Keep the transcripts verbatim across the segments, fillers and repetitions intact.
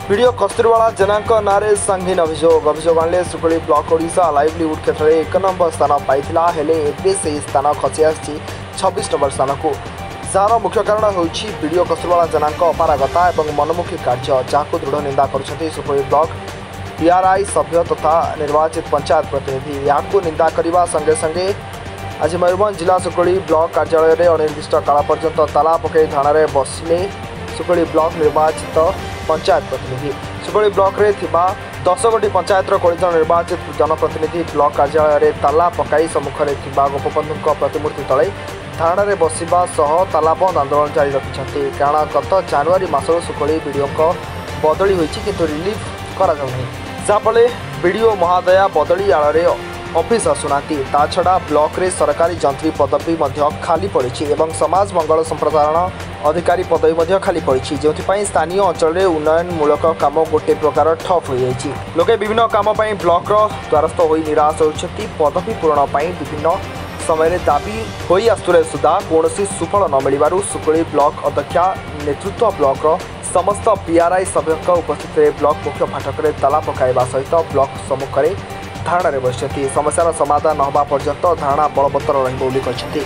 Video कस्तूरबाला जनाक नारे संगीन अभियोग अभियोग आने सुकुली ब्लॉक ओडिशा लाइवलीहुड क्षेत्र में एक नंबर स्थान पाइला हेले एबे से स्थान खसी आसी छब्बीस नंबर स्थान को जार मुख्य कारण होची वीडियो कस्तूरबाला जनाक अपारगता और मनमुखी कार्य जहाँ दृढ़ निंदा कर सुकुली ब्लॉक पीआरआई सभ्य तथा निर्वाचित पंचायत प्रतिनिधि यहाँ निंदा करने संगे संगे आज मयूरभंज जिला सुकुली ब्लॉक कार्यालय में अनिर्दिष्ट काल पर्यंत ताला पकई थाना बसिले सुकुली ब्लॉक निर्वाचित पंचायत प्रतिनिधि सुकुली ब्लॉक रे थिबा दस गोटी पंचायत कोड़े जन निर्वाचित जनप्रतिनिधि ब्लॉक कार्यालय में ताला पकाई सम्मुख में गोपबंधु प्रतिमूर्ति तले थाना रे बसिबा सह ताला बंद आंदोलन जारी रखिछन्ति कारण गत जनवरी मासर सुकुली वीडियो बदली होइछि किंतु रिलीफ करा जाउनी जाफले वीडियो महादया बदली आड़े ऑफिस आसुना ता छड़ा ब्लॉक रे सरकारी जंत्री पदवी खाली पड़ी एवं समाज मंगल संप्रसारण अधिकारी पदवी खाली पड़ी जो स्थानीय अंचल में उन्नयनमूलक काम गोटे प्रकार ठप हो जाएगी लोके विभिन्न काम ब्लॉक द्वारस्थ हो निराश होती पदवी पूरण विभिन्न समय दाबी हो आसुरे सुधा कौन सुफल न मिलू सुकुली ब्लॉक अध्यक्षा नेतृत्व ब्लॉक समस्त पीआरआई सभ्यों उपस्थित ब्लॉक मुख्य फाटक में ताला पकाइबा सहित ब्लॉक सम्मुख में धारणा रे बसिछथि समस्यार समाधान नहबा पर्यंत धारणा बलवत्तर रहिबो बोली कहछथि।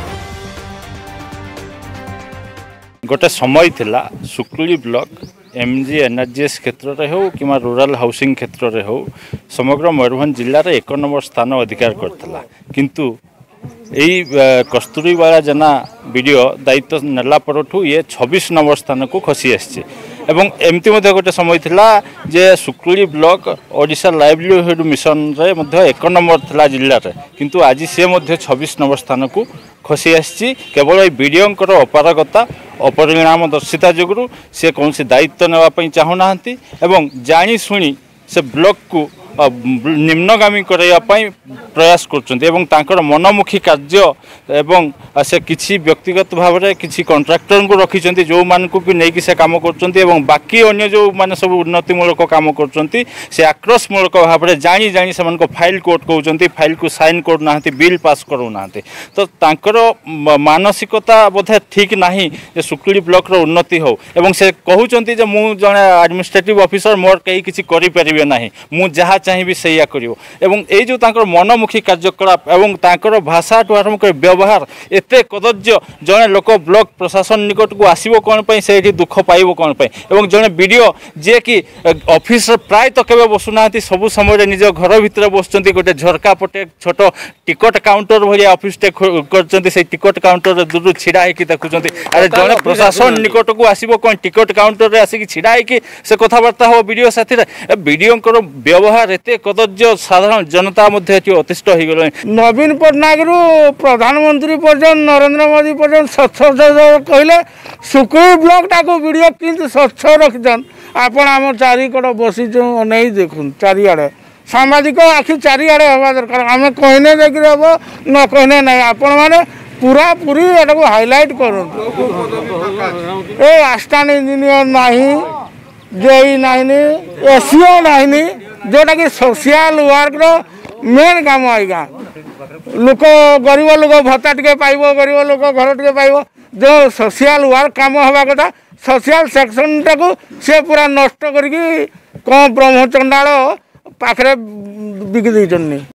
गोटे समय थिला सुकुली ब्लॉक एमजी एनआरजीएस क्षेत्र रे हो कि रूराल हाउसिंग क्षेत्र रे हो समग्र मयूरभंज जिल्ला रे एक नंबर स्थान अधिकार करथिला किंतु यही कस्तूरीबाला जना वीडियो दायित्व नेला परठू ये छब्बीस नंबर स्थान को खसी आसी एवं एमती मध्य गोटे समय थिला जे सुकुली ब्लॉक ओडिशा लाइवलीहुड मिशन रे मध्य एक नंबर थिला जिल्ला रे किंतु आज सी मध्य छब्बीस नंबर स्थान को खसी आसी केवल ये वीडियो अपारगता अपरिणामदर्शिता जोगुरु से कौन से दायित्व नेवाई चाहूना एवं जानी शुणी से ब्लॉक को निम्नगामी करने प्रयास कर मनमुखी कार्य एवं से किसी व्यक्तिगत भाव में किसी कंट्राक्टर को रखी जो मानक भी नहीं से काम कर बाकी अन्य जो मैंने सब उन्नतिमूलक काम कर आक्रोशमूलक भाव में जानी जानी से फाइल कोर्ट कहते फाइल को साइन करना बिल पास करूना तो तांकर मानसिकता बोधे ठीक नहीं सुकुली ब्लॉक रो उन्नति हो एवं से कहते जे मु जने एडमिनिस्ट्रेटिव ऑफिसर मोर कहीं किसी करि परिबे नहीं मु जहाँ चाहिए सैया करियो एवं ए जो तांकर मनमुखी कार्यकलाप एवं तांकर भाषा ठू आरंभ कर व्यवहार एते कदर्य जड़े लोक ब्लॉक प्रशासन निकट को आसो कौन से दुख पाइब कौन एवं जड़े वीडियो जे कि ऑफिस प्राय तो केवे बसुना सबु समय निज घर भितर बसुँच गोटे झरका पटे छोट टिकट काउंटर भाया ऑफिस टे कर टिकट काउंटर दूर छिड़ा होकर देखुं अरे जड़े प्रशासन निकट को आसो कौन टिकट काउंटर में आसिक छिड़ा से कथबार्ता हो वीडियो साथी वीडियो व्यवहार एते कदर्य साधारण जनता मध्य अतिष्ठ हो गले नवीन पट्टनायक रु प्रधानमंत्री पर्यंत नरेंद्र मोदी पर्यंत स्वच्छ कहले सुकुली ब्लॉक टाको वीडियो किंतु स्वच्छ रखिछन आपण आम चारिकड़ बसी नहीं देखुन चारिआडे सामाजिक आखि चारिआडे हवा दरकार आम कहने देखिए हम न कहने नहीं आपण मैंने पूरा पूरी एटा को हाईलाइट करूँ ए आस्टान इंजीनियर नहीं जेई नहीं एसीओ नहीं जोटा कि सोशल वर्क रो मेन काम आएगा लोक गरीब लोक भत्ता टे पाइब गरीब लोक घर टे पाइब जो सोशल वर्क काम हवा कथा सोशल सेक्शन टाक से पूरा नष्ट करके कौन ब्रह्मचंडाल पाखे बिकी देनी।